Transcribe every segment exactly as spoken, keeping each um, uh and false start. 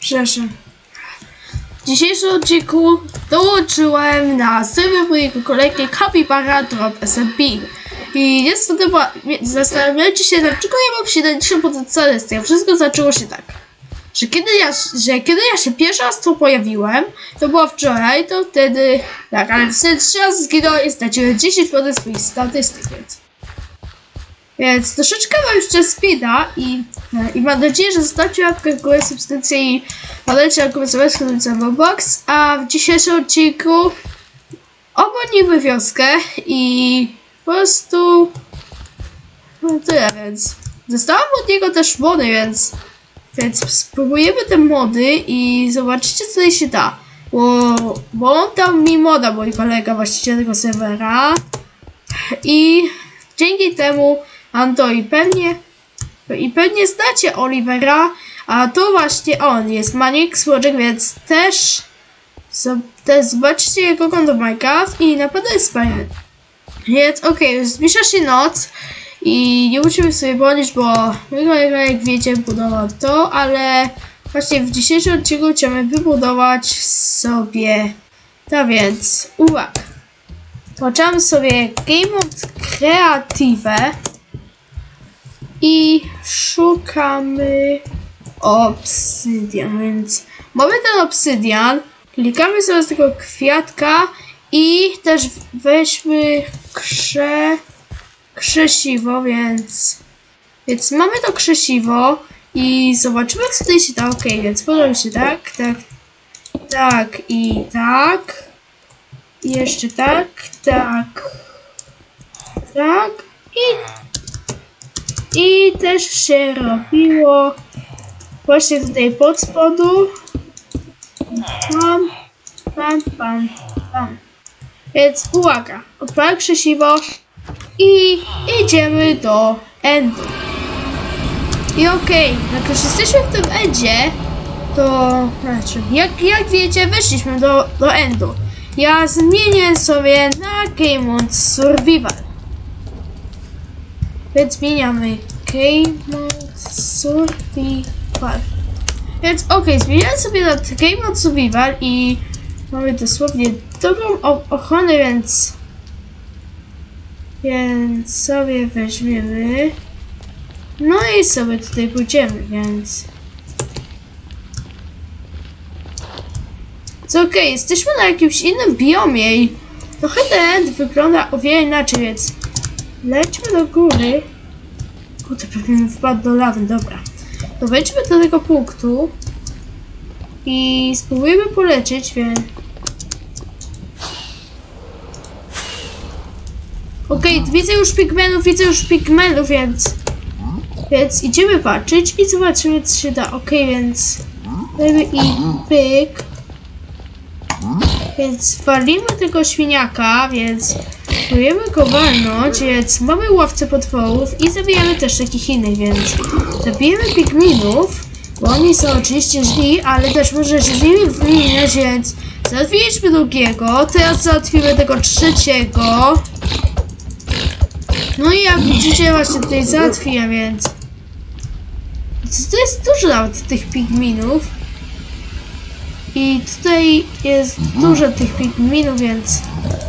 Przepraszam. W dzisiejszym odcinku dołączyłem na serwer mojego kolegi Capybara Drop S M P. I niestety zastanawiajcie się, dlaczego ja mam siedemdziesiąt procent Celestia. Wszystko zaczęło się tak, że kiedy ja, że kiedy ja się pierwszy raz tu pojawiłem, to było wczoraj, to wtedy, tak, ale wtedy trzy razy zginąłem i straciłem dziesięć procent swoich statystyk, więc... Więc troszeczkę mam jeszcze speeda i, i mam nadzieję, że zostawicie łapkę w górę, subskrypcję i podajcie na komentarz w Roblox. A w dzisiejszym odcinku obronimy wioskę i po prostu no tyle, więc dostałam od niego też mody, więc więc spróbujemy te mody i zobaczycie, co tutaj się da, bo, bo on dał mi moda, mój kolega, właściciel tego serwera, i dzięki temu Anto i pewnie i pewnie znacie Olivera, a to właśnie on jest Manic Słodziek, więc też, też zobaczcie jego konto Minecraft i naprawdę jest fajny. Więc okej, okay, zbliża się noc i nie musimy sobie bronić, bo mój kolega, jak wiecie, budował to, ale właśnie w dzisiejszym odcinku chcemy wybudować sobie to, więc uwaga. Włączamy sobie Game Mode Creative i szukamy obsydian, więc mamy ten obsydian, klikamy sobie z tego kwiatka i też weźmy krze, krzesiwo, więc więc mamy to krzesiwo i zobaczymy, co tutaj się da. Ok, więc podam się tak, tak, tak i tak, i jeszcze tak, tak, tak i I też się robiło właśnie tutaj pod spodu. Pam, pam, pam, pam. Więc uwaga, odpalam krzesiwo i idziemy do endu. I okej, okay, jak już jesteśmy w tym endzie, to znaczy, jak, jak wiecie, weszliśmy do, do endu. Ja zmienię sobie na Game Mode Survival. Więc zmieniamy Game Mode Survival. Więc okej, okay, zmieniamy sobie na Game Mode Survival i mamy dosłownie dobrą ochronę, więc więc sobie weźmiemy. No i sobie tutaj pójdziemy, więc co okej, okay, jesteśmy na jakimś innym biomie i trochę ten wygląda o wiele inaczej, więc lećmy do góry. Kurde, pewnie mi wpadł do lawy, dobra. To wejdźmy do tego punktu i spróbujemy polecieć, więc... Okej, okay, widzę już pigmenów, widzę już pigmenów, więc... Więc idziemy patrzeć i zobaczymy, co się da. Okej, okay, więc... Dajmy i pyk. Więc walimy tego świniaka, więc... Próbujemy go walnąć, więc mamy łowcę potworów i zabijamy też takich innych, więc zabijemy pigminów, bo oni są oczywiście źli, ale też może się z nimi wymieniać, więc załatwiliśmy drugiego, teraz załatwimy tego trzeciego. No i jak widzicie, właśnie tutaj załatwiłem, więc to jest dużo nawet tych pigminów i tutaj jest dużo tych pigminów, więc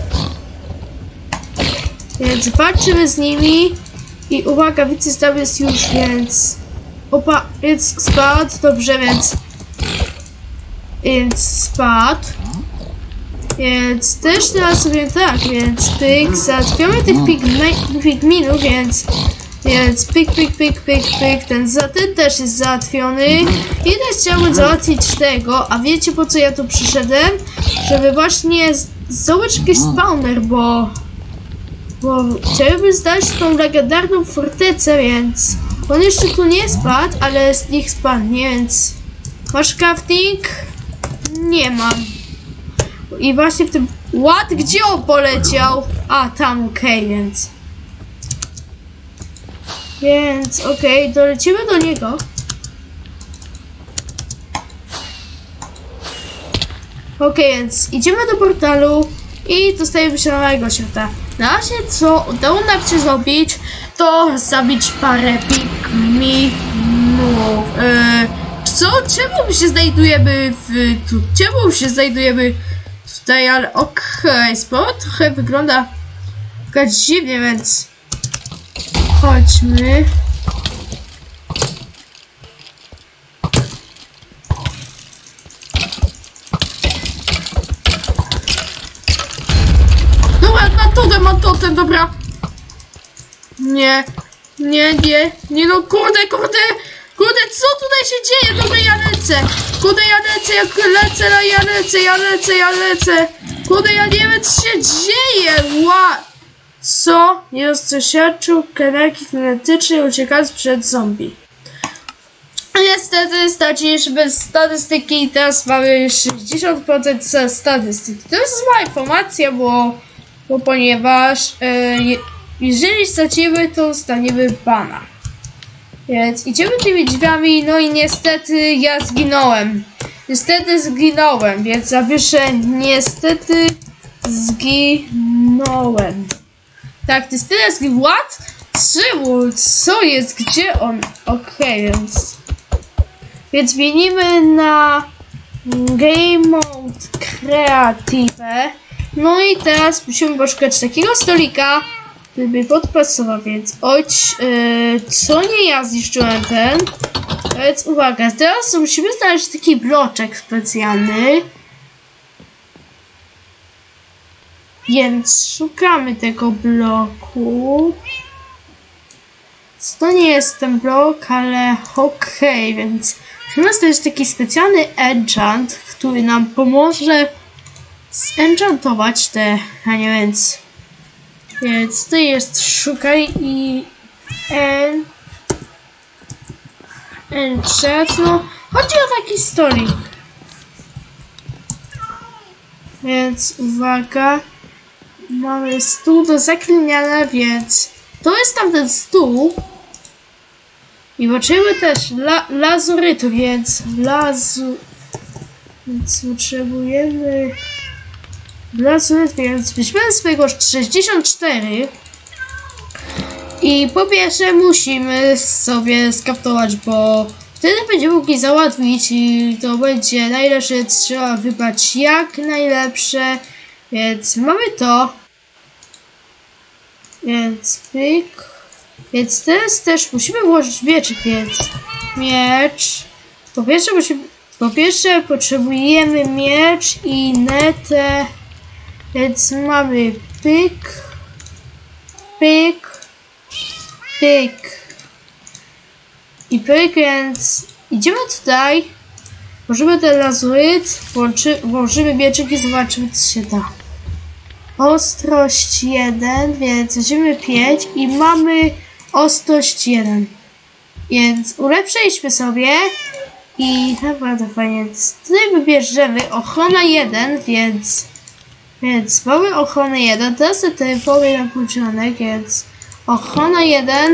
Więc walczymy z nimi i uwaga, widzę, że tam jest już, więc... Opa, więc spadł, dobrze, więc... Więc spadł. Więc też teraz sobie tak, więc pyk, załatwiamy tych pigminów, więc... Więc pyk, pyk, pyk, pyk, pyk, ten, za, ten też jest załatwiony. I też chciałbym załatwić tego, a wiecie, po co ja tu przyszedłem? Żeby właśnie zdobyć jakiś spawner, bo... Bo chciałbym znaleźć tą legendarną fortecę, więc on jeszcze tu nie spadł, ale z nich spadnie, więc masz crafting? Nie mam. I właśnie w tym... What? Gdzie on poleciał? A, tam, okej, okay, więc... Więc, okej, okay, dolecimy do niego. Okej, okay, więc idziemy do portalu i dostajemy się na małego świata. Na razie, co udało nam się zrobić, to zabić parę pigminów. Yy, Co? Czemu my się znajdujemy w... tu? Czemu my się znajdujemy tutaj, ale okej, okay. Sprawa trochę wygląda tak dziwnie, więc chodźmy. Dobra, na totem, mam totem, dobra. Nie, nie, nie, nie no, kurde, kurde, kurde, co tutaj się dzieje? Dobra, ja lecę, kurde, ja lecę, jak lecę, no, ja lecę, ja lecę, ja lecę, kurde, ja nie wiem, co się dzieje, ła, co? Nie dostrzeżył energii kinetycznej, uciekając przed zombie. Niestety straciliśmy statystyki i teraz mamy sześćdziesiąt procent statystyki. To jest zła informacja, bo, bo ponieważ yy, jeżeli stracimy, to staniemy bana. Więc idziemy tymi drzwiami, no i niestety ja zginąłem. Niestety zginąłem, więc zapiszę niestety zginąłem. Tak, to jest teraz what? Czemu? Co jest? Gdzie on? Okej, okay, więc... Więc zmienimy na Game Mode Creative. No i teraz musimy poszukać takiego stolika, który by podpasował, więc ojcz, yy, co nie ja zniszczyłem ten. Więc uwaga, teraz musimy znaleźć taki bloczek specjalny. Więc szukamy tego bloku. To nie jest ten blok, ale okej, okay, więc chyba to jest taki specjalny enchant, który nam pomoże zenchantować te, a nie więc. Więc to jest szukaj i en, enchant, no chodzi o taki stolik. Więc uwaga, mamy stół do zakliniania, więc to jest tamten stół. I potrzebujemy też la lazurytu, więc lazu... Więc potrzebujemy... Lazuryt, więc weźmiemy swojego sześćdziesiąt cztery. I po pierwsze musimy sobie skraftować, bo wtedy będziemy mogli załatwić i to będzie najlepsze, trzeba wybrać jak najlepsze. Więc mamy to. Więc pyk. Więc teraz też musimy włożyć mieczyk, więc miecz. Po pierwsze, musimy, po pierwsze potrzebujemy miecz i netę. Więc mamy pyk, pyk, pyk i pyk, więc idziemy tutaj. Włożymy ten lazuryt, włączy, włożymy mieczyk i zobaczymy, co się da. Ostrość jeden, więc weźmiemy pięć i mamy ostrość jeden. Więc ulepszyliśmy sobie i naprawdę fajnie. Tutaj wybierzemy ochrona jeden, więc więc mamy ochronę jeden. Teraz ten powiem na początek, więc ochrona jeden.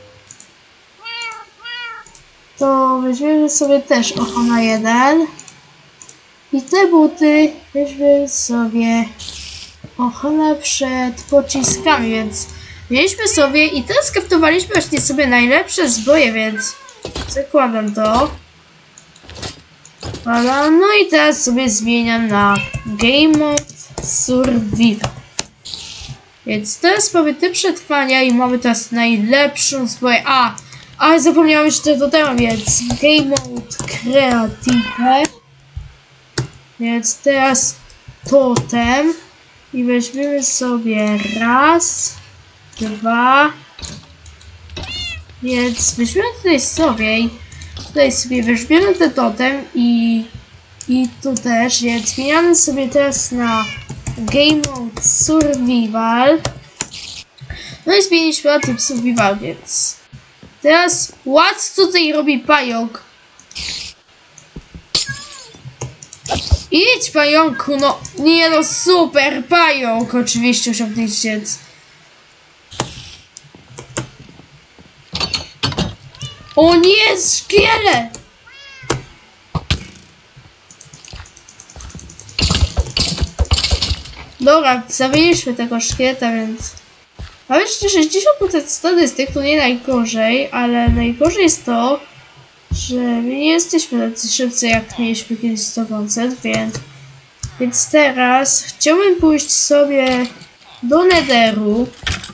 To weźmiemy sobie też ochronę jeden. I te buty weźmiemy sobie ochronę przed pociskami, więc mieliśmy sobie i teraz skraftowaliśmy właśnie sobie najlepsze zbroje, więc zakładam to. No i teraz sobie zmieniam na Game Mode Survival. Więc teraz mamy te przetrwania i mamy teraz najlepszą zbroję. A, ale zapomniałem jeszcze do tego, więc Game Mode Creative. Więc teraz totem. I weźmiemy sobie raz, dwa. Więc weźmiemy tutaj sobie, tutaj sobie weźmiemy ten totem i, i tu też, więc zmieniamy sobie teraz na Game Mode Survival. No i zmieniliśmy na tym Survival, więc teraz what tutaj robi pająk? Idź, pająku, no nie no, super pająk, oczywiście osiągnięcie. O nie, szkielet! Dobra, zabiliśmy tego szkieleta, więc mamy jeszcze sześćdziesiąt procent statystyk, to nie najgorzej, ale najgorzej jest to, że nie jesteśmy tacy szybcy, jak mieliśmy kiedyś sto procent, więc, więc teraz chciałbym pójść sobie do Netheru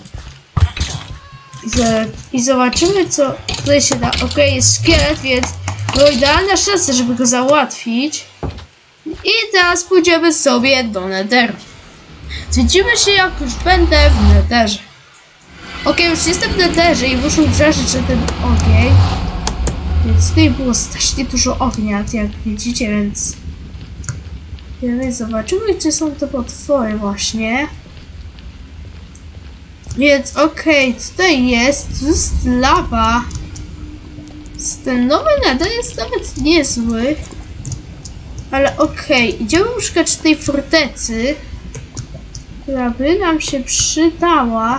i, i zobaczymy, co tutaj się da. Ok, jest szkielet, więc no idealna szansa, żeby go załatwić. I teraz pójdziemy sobie do Netheru. Widzimy się, jak już będę w Netherze. Ok, już jestem w Netherze i muszę uważać na ten ogień. Więc tutaj było strasznie dużo ognia, jak widzicie, więc... Więc zobaczymy, gdzie są te potwory właśnie. Więc okej, okay, tutaj jest, tu jest lawa. Ten nowy Nether jest nawet niezły. Ale okej, okay, idziemy szukać tej fortecy, która by nam się przydała.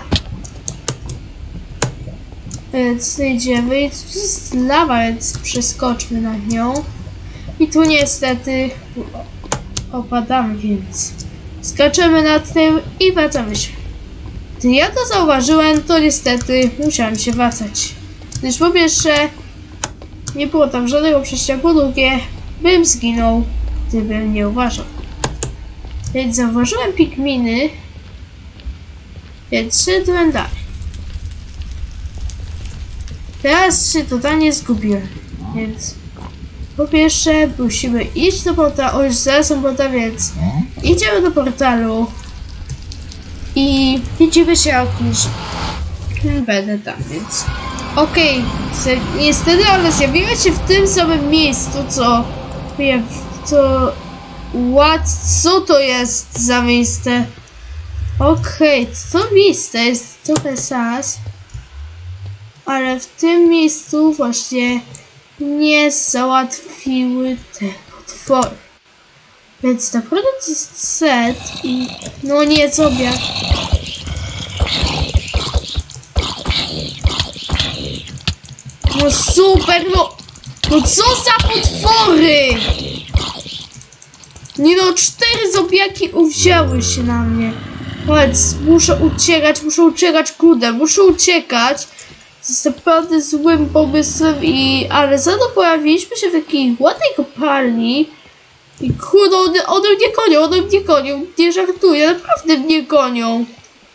Więc idziemy i tu jest lawa, więc przeskoczmy na nią. I tu niestety opadamy, więc skaczemy nad tym i wracamy się. Gdy ja to zauważyłem, to niestety musiałem się wracać. Gdyż po pierwsze nie było tam żadnego przejścia, po drugie bym zginął, gdybym nie uważał. Więc zauważyłem pigminy, więc szedłem dalej. Teraz się totalnie zgubiłem, więc po pierwsze musimy iść do portalu, o już zaraz są portal, więc idziemy do portalu i widzimy się, jak już będę tam, więc okej, okay. Niestety, ale zjawiłem się w tym samym miejscu, co co what, co to jest za miejsce? Okej, okay. To miejsce jest trochę sas. Ale w tym miejscu właśnie nie załatwiły te potwory. Więc naprawdę to jest set i... No nie, co obiad. No super, no... No co za potwory! Nie no, cztery zombiaki uwzięły się na mnie. Więc muszę uciekać, muszę uciekać, kurde, muszę uciekać. To jest naprawdę złym pomysłem i... Ale za to pojawiliśmy się w takiej ładnej kopalni. I kurde, one, one mnie gonią, one mnie gonią. Nie żartuję, naprawdę mnie gonią.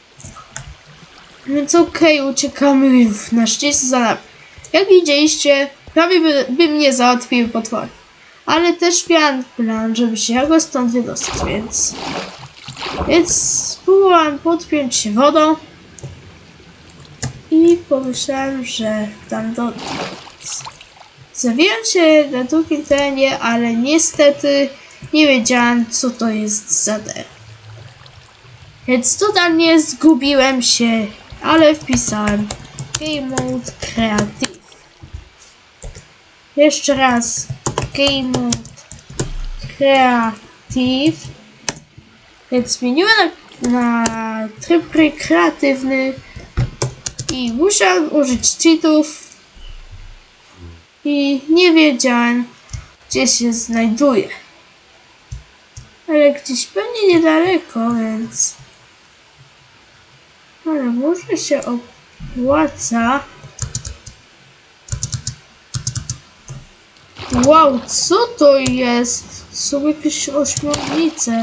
Więc okej, okay, uciekamy na szczęście za nami. Jak widzieliście, prawie by, by mnie załatwiły potwory. Ale też miałem plan, żeby się jakoś stąd wydostać, więc... Więc spróbowałem podpiąć się wodą. I pomyślałem, że tam do... Zawijam się na długim terenie, ale niestety nie wiedziałem, co to jest za der. Więc totalnie zgubiłem się, ale wpisałem Game Mode Creative. Jeszcze raz Game Mode Creative. Więc zmieniłem na, na tryb kreatywny. I musiałem użyć cheatów i nie wiedziałem, gdzie się znajduje. Ale gdzieś pewnie niedaleko, więc... Ale może się opłaca. Wow, co to jest? Są jakieś ośmiornice.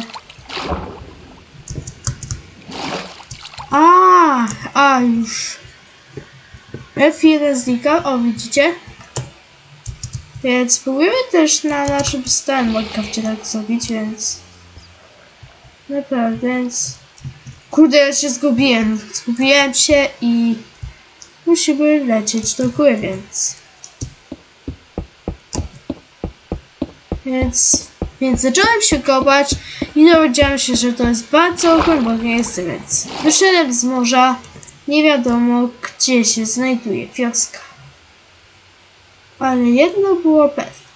A, a już. F jeden znika, o widzicie? Więc spróbujemy też na naszym stałym Minecrafcie tak zrobić, więc... Naprawdę, więc... Kurde, ja się zgubiłem. Zgubiłem się i... Musimy lecieć do góry, więc... Więc... Więc zacząłem się kopać i dowiedziałem się, że to jest bardzo głębokie miejsce, więc... Wyszedłem z morza. Nie wiadomo, gdzie się znajduje wioska. Ale jedno było pewne.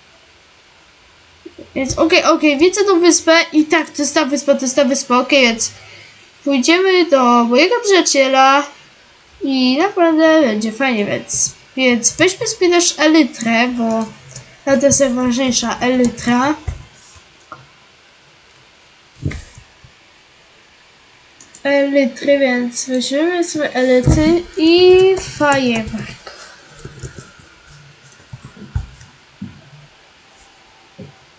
Więc okej, okay, okej, okay, widzę tą wyspę i tak, to jest ta wyspa, to jest ta wyspa, okej, okay, więc pójdziemy do mojego przyjaciela i naprawdę będzie fajnie, więc więc weźmy sobie też elytrę, bo to jest najważniejsza elytra. Elytry, więc weźmiemy sobie elytry i fajerwerk.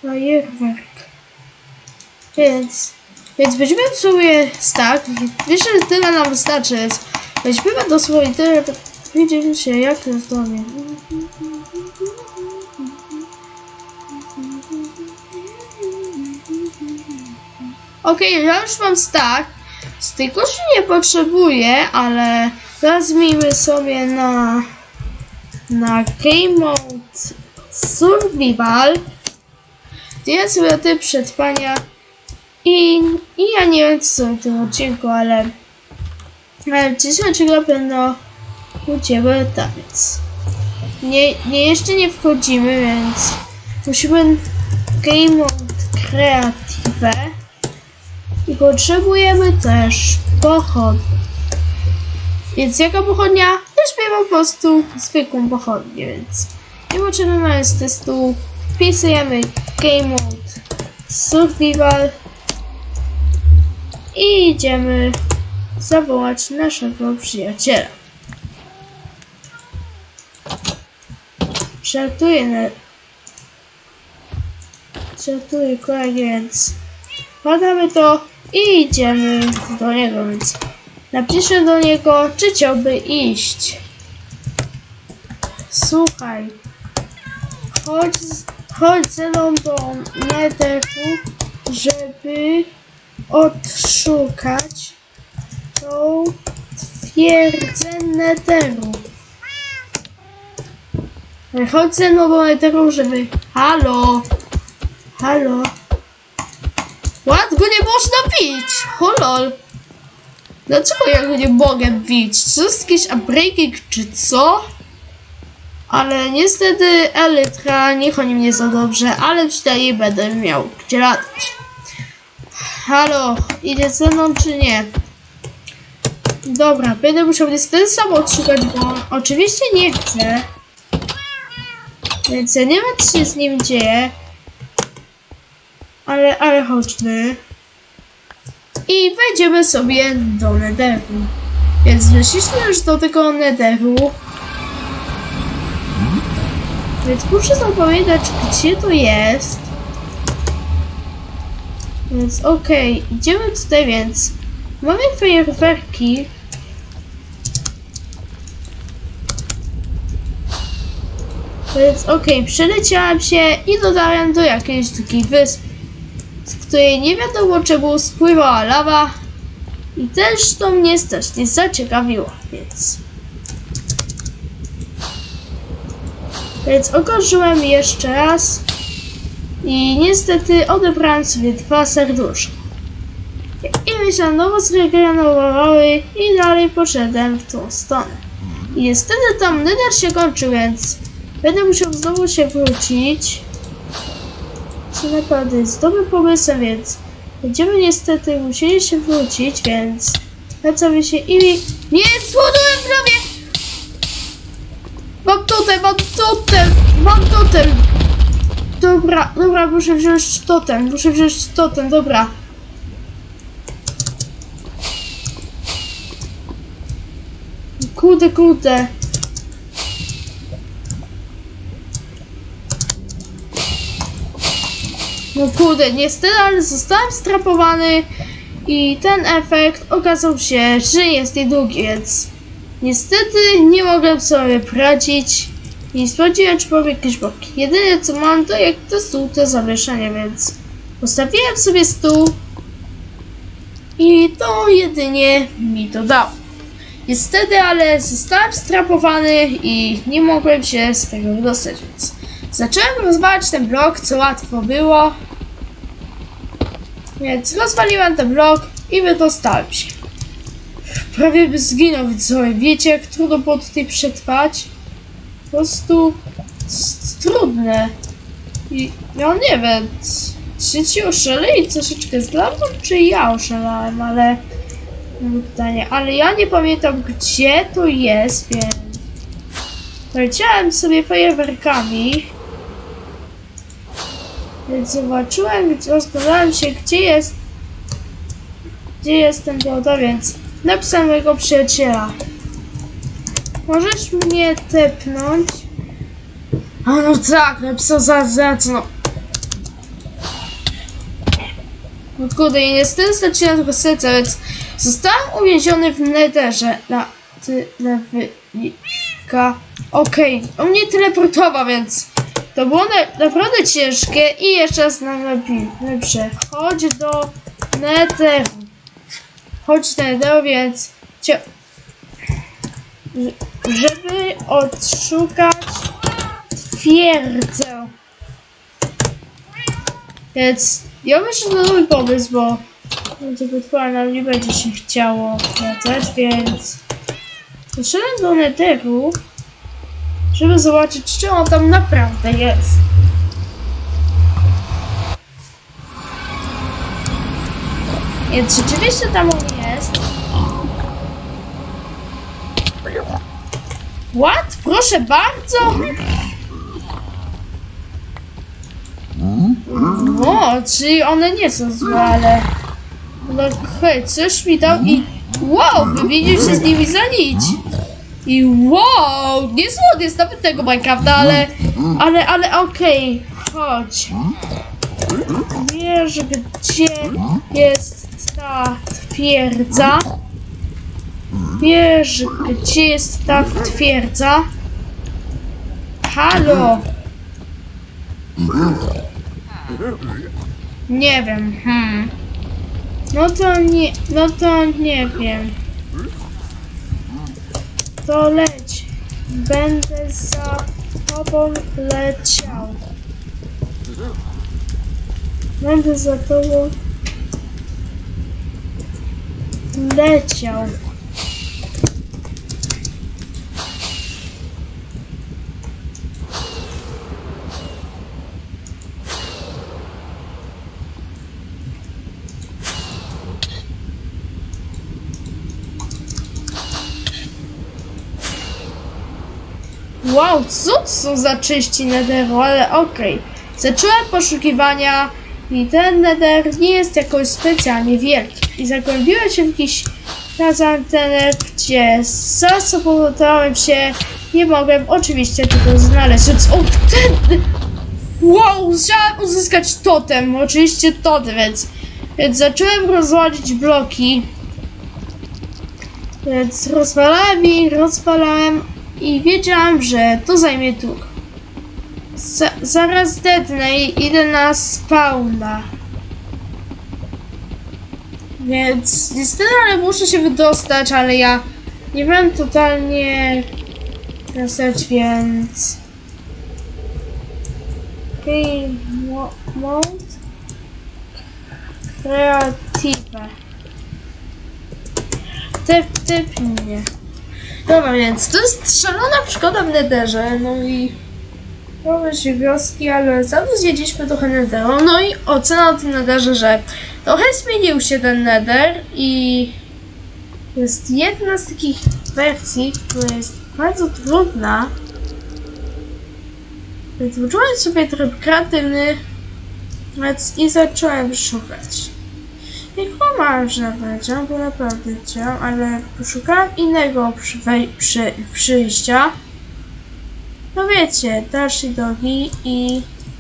Fajerwerk. Więc, więc weźmy sobie stack. Myślę, że tyle nam wystarczy. Więc weźmiemy dosłownie tyle. Widzimy się, jak to jest do mnie. Okej, okay, ja już mam stack. Z tej koszy nie potrzebuję, ale teraz zmienimy sobie na na Game Mode Survival. Jest sobie typ przetrwania i, i ja nie wiem co w tym odcinku, ale ale dzisiaj czego będą u ciebie taniec. Nie, nie, jeszcze nie wchodzimy, więc musimy Game Mode Creative i potrzebujemy też pochodni. Więc jaka pochodnia? Weźmiemy po prostu zwykłą pochodnię, więc nie potrzebujemy z testu. Wpisujemy Game Mode Survival i idziemy zawołać naszego przyjaciela. Żartuję na... Żartuję kolegę, więc badamy to i idziemy do niego, więc napiszę do niego, czy chciałby iść. Słuchaj, chodź, chodź ze mną do Netheru, żeby odszukać tą twierdzę Netheru. Chodź ze mną do Netheru, żeby... Halo! Halo! What? Go nie można bić! Holol! Dlaczego ja go nie mogę bić? Czy to jest jakiś breaking czy co? Ale niestety Elytra nie chodzi mnie za dobrze, ale przynajmniej będę miał gdzie latać. Halo, idzie ze mną czy nie? Dobra, będę musiał niestety sam odszukać, bo on oczywiście nie chce. Więc ja nie wiem co się z nim dzieje. Ale, ale chodźmy. I wejdziemy sobie do Netheru. Więc weszliśmy już do tego Netheru. Więc muszę zapamiętać, gdzie to jest. Więc okej, okay, idziemy tutaj, więc mamy fajerwerki. Więc okej, okay, przeleciałem się i dotarłem do jakiejś takiej wyspy, z której nie wiadomo czemu spływała lawa i też to mnie strasznie zaciekawiło, więc... Więc okorzyłem jeszcze raz i niestety odebrałem sobie dwa serduszka. I mi się nowo zregenerowały i dalej poszedłem w tą stronę. I niestety tam Nether się kończy, więc będę musiał znowu się wrócić. Co naprawdę jest dobrym pomysłem, więc będziemy niestety musieli się wrócić, więc lecamy się i... Nie, słodłem prawie! Mam totem, mam totem, mam totem! Dobra, dobra, muszę wziąć totem, muszę wziąć totem, dobra. Kurde, kurde. No kurde, niestety, ale zostałem strapowany i ten efekt okazał się, że jest niedługi, więc niestety nie mogłem sobie poradzić i sprawdziłem, czy mam jakieś bloki. Jedyne co mam, to jak to stół, to zawieszenie, więc postawiłem sobie stół i to jedynie mi to dało. Niestety, ale zostałem strapowany i nie mogłem się z tego wydostać, więc zacząłem rozwalać ten blok, co łatwo było. Więc rozwaliłem ten blok i wydostałem się. Prawie by zginął, widzowie. Wiecie, jak trudno było tutaj przetrwać? Po prostu jest trudne. I ja nie wiem, czy ci oszaleli troszeczkę z lawą, czy ja oszalałem, ale... Mam pytanie, ale ja nie pamiętam, gdzie to jest, więc... Leciałem sobie fajerwerkami. Więc zobaczyłem, rozglądałem się, gdzie jest... Gdzie jest ten woda, więc napisałem mojego przyjaciela. Możesz mnie tepnąć? A no tak, napisał za, za co no. No kurde, i niestety straciłem tego serca, więc zostałem uwięziony w netherze na tyle wynika. Okej, okay. On mnie teleportował, więc to było na naprawdę ciężkie i jeszcze raz nam lepsze. Chodź do netheru. Chodź do netheru, więc cio żeby odszukać twierdzę. Więc ja myślę, że to mój pomysł, bo będzie potwora nam nie będzie się chciało wracać, więc poszedłem do netheru, żeby zobaczyć, czy on tam naprawdę jest. Więc rzeczywiście tam on jest. What? Proszę bardzo! No, czyli one nie są złe, ale... No hej, coś mi dał i... Wow, wymienił się z nimi za nić! I wow, nie słod jest nawet tego Minecrafta, ale... Ale, ale okej, okay. Chodź. Wiesz, gdzie jest ta twierdza? Wiesz, gdzie jest ta twierdza? Halo? Nie wiem, hmm. No to nie, no to nie wiem. To leć. Będę za tobą leciał. Będę za tobą leciał. Wow, co to są za czyści netheru, ale okej. Okay. Zacząłem poszukiwania i ten nether nie jest jakoś specjalnie wielki. I zagłębiłem się w jakiś tener, gdzie zasobotowałem się, nie mogłem oczywiście tego znaleźć. Więc o, ten... Wow, chciałem uzyskać totem, oczywiście totem, więc, więc zacząłem rozwalić bloki. Więc rozwalałem i rozwalałem. I wiedziałam, że to zajmie długo. Za, zaraz dednę i idę na spawna. Więc niestety, ale muszę się wydostać, ale ja nie wiem totalnie dostać, więc... Okej, okay, mode Creative. Typ, typ mnie. Dobra, więc to jest szalona przygoda w netherze, no i robię się wioski, ale za to zjedliśmy trochę netheru, no i ocena o tym netherze, że trochę zmienił się ten nether i jest jedna z takich wersji, która jest bardzo trudna, więc uczyłem sobie tryb kreatywny, więc i zacząłem szukać. Nie kłamałem, że powiedziałem, bo naprawdę chciałam, ale poszukałam innego przy, przy, przyjścia. No wiecie, dalszej drogi i...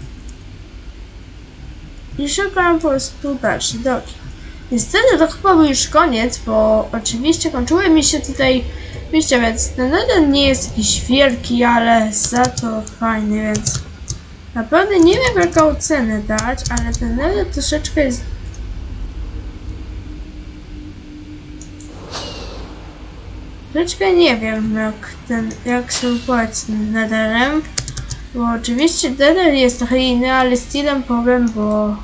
I szukałam po prostu dalszej drogi. Niestety to chyba był już koniec, bo oczywiście kończyły mi się tutaj wyjścia, więc ten jeden nie jest jakiś wielki, ale za to fajny, więc... Naprawdę nie wiem, jaką ocenę dać, ale ten jeden troszeczkę jest... Troszeczkę nie wiem, jak ten, jak się wypłać z netherem, bo oczywiście nether jest trochę inny, ale stylem powiem, bo...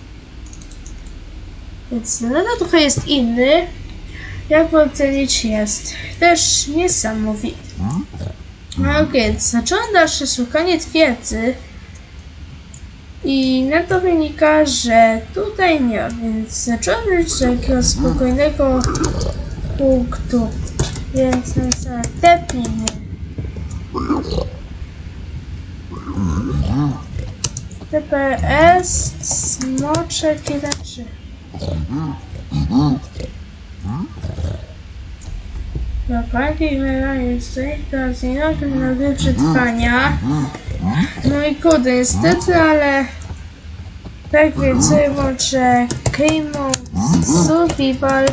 Więc nether trochę jest inny, jak ocenić jest też niesamowity. No więc zacząłem dalsze szukanie twierdzy i na to wynika, że tutaj nie ma, więc zacząłem już do jakiegoś spokojnego punktu. Więc sobie tepnijmy. T P S smoczek jeden trzy. Dobra, jest tutaj teraz na przetrwania. No i kurde, niestety, ale tak więc sobie włączę Game Mode, Survival,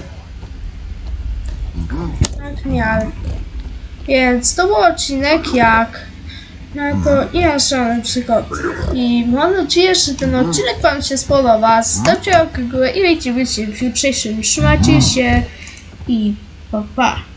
nadmiar. Więc to był odcinek jak na to nieoszczędne przygody. I mam nadzieję, że ten odcinek wam się spodoba. Zostawcie łapkę w górę i widzimy się w jutrzejszym. Trzymajcie się i pa pa.